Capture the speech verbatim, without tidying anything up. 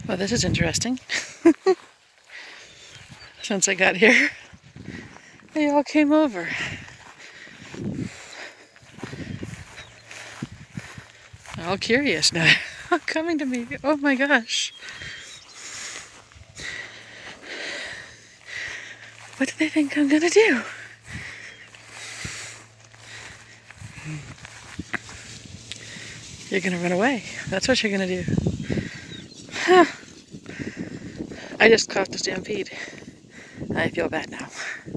Well, this is interesting. Since I got here, they all came over. They're all curious now. Coming to me. Oh my gosh. What do they think I'm gonna do? You're gonna run away. That's what you're gonna do. Huh. I just caused a stampede. I feel bad now.